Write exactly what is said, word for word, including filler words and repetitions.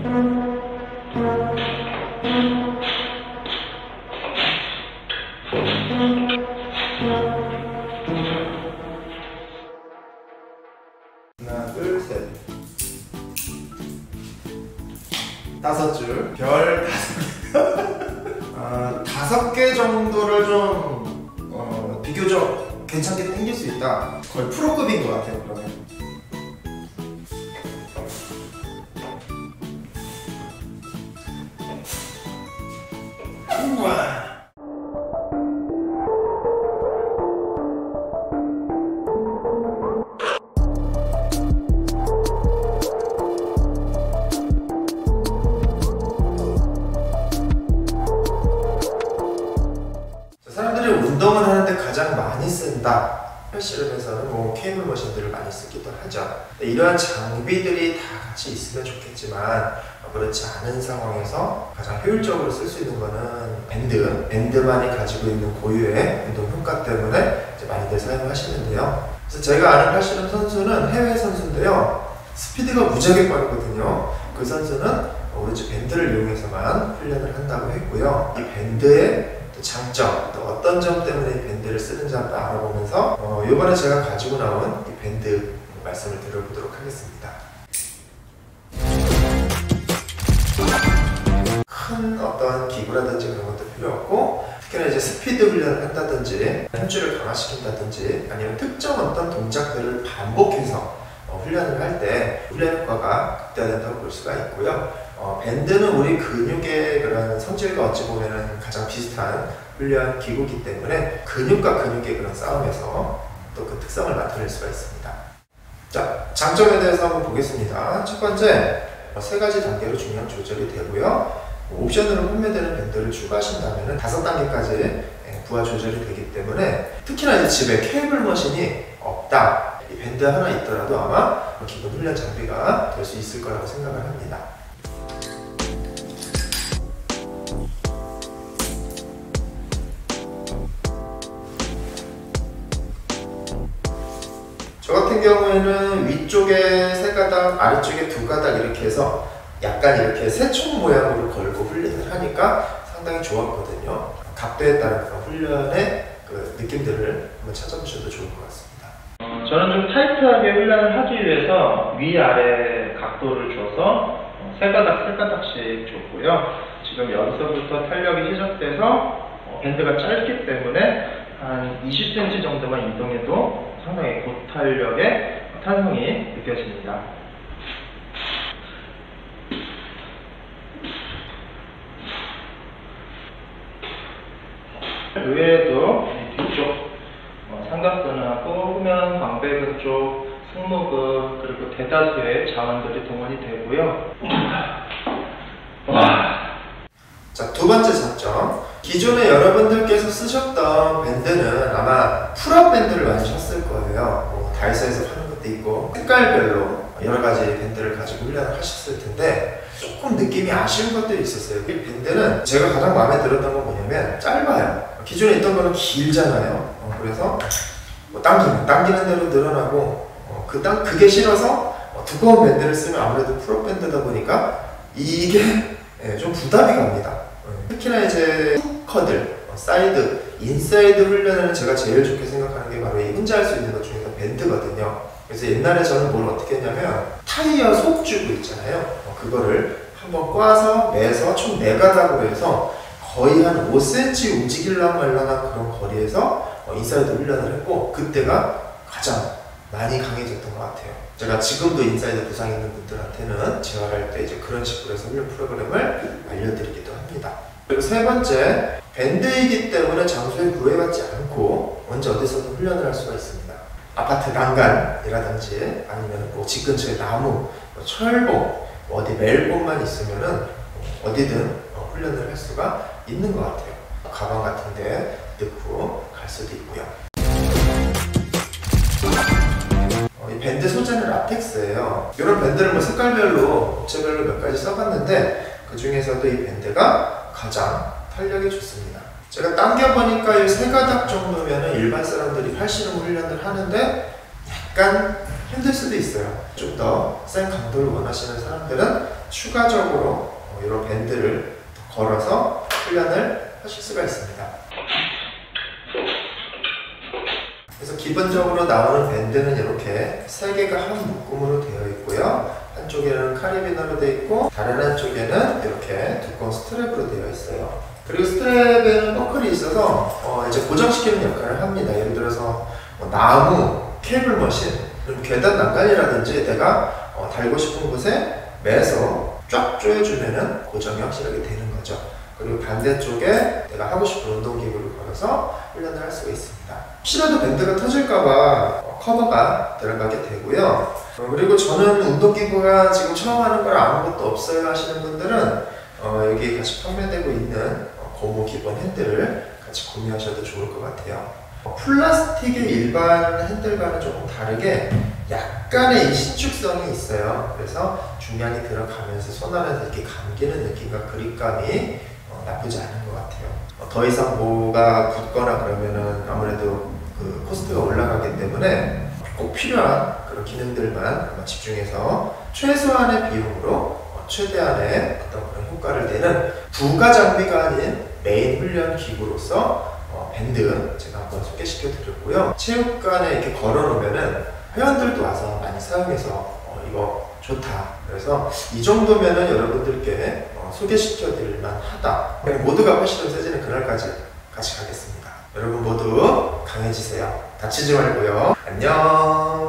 하나, 둘, 셋. 다섯 줄. 별 다섯 개. 아, 다섯 개 정도를 좀 어, 비교적 괜찮게 당길 수 있다. 거의 프로급인 것 같아요. 그러면. 우와. 사람들이 운동을 하는데 가장 많이 쓴다. 팔씨름에서는 뭐 케이블 머신들을 많이 쓰기도 하죠. 이러한 장비들이 다 같이 있으면 좋겠지만 그렇지 않은 상황에서 가장 효율적으로 쓸 수 있는 거는 밴드. 밴드만이 가지고 있는 고유의 운동 효과 때문에 이제 많이들 사용하시는데요. 그래서 제가 아는 팔씨름 선수는 해외 선수인데요. 스피드가 무지하게 빠르거든요. 그 선수는 오로지 밴드를 이용해서만 훈련을 한다고 했고요. 이 밴드의 장점, 또 어떤 점 때문에 이 밴드를 쓰는지 한번 알아보면서 어, 이번에 제가 가지고 나온 이 밴드 말씀을 드려보도록 하겠습니다. 큰 어떤 기구라든지 그런 것도 필요 없고, 특히나 이제 스피드 훈련을 한다든지 힘줄을 강화시킨다든지 아니면 특정 어떤 동작들을 반복해서 어, 훈련을 할 때 훈련 효과가 극대화된다고 볼 수가 있고요. 어, 밴드는 우리 근육의 그런 성질과 어찌 보면은 가장 비슷한 훈련 기구이기 때문에 근육과 근육의 그런 싸움에서 또 그 특성을 나타낼 수가 있습니다. 자, 장점에 대해서 한번 보겠습니다. 첫 번째, 세 가지 단계로 중량 조절이 되고요. 옵션으로 판매되는 밴드를 추가하신다면 다섯 단계까지 부하 조절이 되기 때문에, 특히나 이제 집에 케이블 머신이 없다, 이 밴드 하나 있더라도 아마 기본 훈련 장비가 될 수 있을 거라고 생각을 합니다. 저 같은 경우에는 위쪽에 세 가닥, 아래쪽에 두 가닥 이렇게 해서 약간 이렇게 새총 모양으로 걸고 훈련을 하니까 상당히 좋았거든요. 각도에 따른 그런 훈련의 그 느낌들을 한번 찾아보셔도 좋을 것 같습니다. 어, 저는 좀 타이트하게 훈련을 하기 위해서 위아래 각도를 줘서 세 가닥 세 가닥씩 줬고요. 지금 여기서부터 탄력이 시작돼서 어, 밴드가 짧기 때문에 한 이십 센티미터 정도만 이동해도 상당히 고탄력의 탄성이 느껴집니다. 그 외에도 뒤쪽 어, 삼각근하고 후면 광배근 쪽, 승모근, 그리고 대다수의 자원들이 동원이 되고요. 와. 자, 두 번째 장점. 기존에 여러분들께서 쓰셨던 밴드는 아마 풀업 밴드를 많이 셨을 거예요. 뭐 다이소에서 파는 것도 있고 색깔별로 여러 가지 밴드를 가지고 훈련을 하셨을 텐데 조금 느낌이 아쉬운 것들이 있었어요. 이 밴드는 제가 가장 마음에 들었던 건 뭐냐면 짧아요. 기존에 있던 거는 길잖아요. 어, 그래서 뭐 당기는, 당기는 대로 늘어나고 어, 그 땅, 그게 싫어서 어, 두꺼운 밴드를 쓰면 아무래도 풀업 밴드다 보니까 이게 예, 좀 부담이 갑니다. 특히나 이제 후커들, 사이드, 인사이드 훈련을 제가 제일 좋게 생각하는 게 바로 이 혼자 할 수 있는 것 중에서 밴드거든요. 그래서 옛날에 저는 뭘 어떻게 했냐면 타이어 속주고 있잖아요. 어, 그거를 한번 꽈서 매서 총 네 가닥으로 해서 거의 한 오 센티미터 움직이려고 하려는 그런 거리에서 어, 인사이드 훈련을 했고 그때가 가장 많이 강해졌던 것 같아요. 제가 지금도 인사이드 부상 있는 분들한테는 재활할 때 이제 그런 식으로 해서 훈련 프로그램을 알려드리기도 합니다. 그리고 세 번째, 밴드이기 때문에 장소에 구애받지 않고 언제 어디서든 훈련을 할 수가 있습니다. 아파트 난간이라든지 아니면 뭐 집 근처에 나무, 뭐 철봉, 뭐 어디 매일 곳만 있으면은 어디든 훈련을 할 수가 있는 것 같아요. 가방 같은데 넣고 갈 수도 있고요. 어, 이 밴드 소재는 라텍스예요. 이런 밴드를 뭐 색깔별로, 업체별로 몇 가지 써봤는데 그 중에서도 이 밴드가 가장 탄력이 좋습니다. 제가 당겨보니까 이 세 가닥 정도면 일반 사람들이 팔씨름 훈련을 하는데 약간 힘들 수도 있어요. 좀 더 센 강도를 원하시는 사람들은 추가적으로 어, 이런 밴드를 걸어서 훈련을 하실 수가 있습니다. 그래서 기본적으로 나오는 밴드는 이렇게 세 개가 한 묶음으로 되어 있고요. 한쪽에는 카리비너로 되어 있고 다른 한쪽에는 이렇게 두꺼운 스트랩으로 되어 있어요. 그리고 스트랩에는 버클이 있어서 어 이제 고정시키는 역할을 합니다. 예를 들어서 뭐 나무, 케이블 머신, 계단 난간이라든지 내가 어 달고 싶은 곳에 매서 쫙 조여주면은 고정이 확실하게 되는 거죠. 그리고 반대쪽에 내가 하고 싶은 운동기구를 걸어서 훈련을 할 수가 있습니다. 혹시라도 밴드가 터질까봐 커버가 들어가게 되고요. 어, 그리고 저는 운동기구가 지금 처음 하는 걸 아무것도 없어요 하시는 분들은 어, 여기 같이 판매되고 있는 어, 고무 기본 핸들을 같이 구매하셔도 좋을 것 같아요. 어, 플라스틱의 일반 핸들과는 조금 다르게 약간의 이 신축성이 있어요. 그래서 중량이 들어가면서 손 안에서 이렇게 감기는 느낌과 그립감이 어, 나쁘지 않은 것 같아요. 어, 더 이상 뭐가 붙거나 그러면은 아무래도 그 코스트가 올라가기 때문에 꼭 필요한 그런 기능들만 아마 집중해서 최소한의 비용으로 어, 최대한의 어떤 그런 효과를 내는 부가 장비가 아닌 메인 훈련 기구로서 어, 밴드 제가 한번 소개시켜 드렸고요. 체육관에 이렇게 걸어 놓으면은 회원들도 와서 많이 사용해서 어, 이거 좋다. 그래서 이 정도면은 여러분들께 어, 소개시켜 드릴 만하다. 모두가 팔시름 세지는 그날까지 같이 가겠습니다. 여러분 모두 강해지세요. 다치지 말고요. 안녕.